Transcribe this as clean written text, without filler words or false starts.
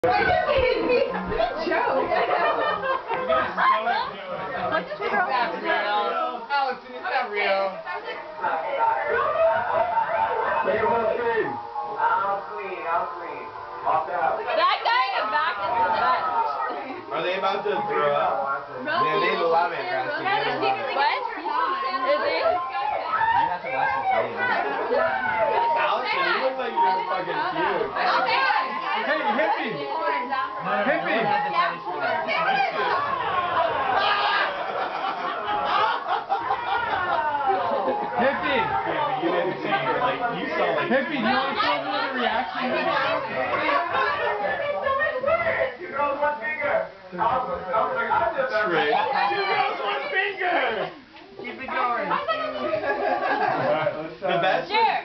Why did you hit me? It's a joke. What's this girl? It's not real. Allison, it's not real. Make him look clean. I'll clean. Off the house. That guy in the back is the best. Are they about to throw up? Man, they love it, Rusty. What? Is he? Allison, you look like you're fucking cute. Hey, hippie! Hippie! Hippie! You didn't see her, like, you saw like... Hippie, do you want to show me the reaction? Two girls, one finger. Trick. Two girls, one finger! Keep it going. The best was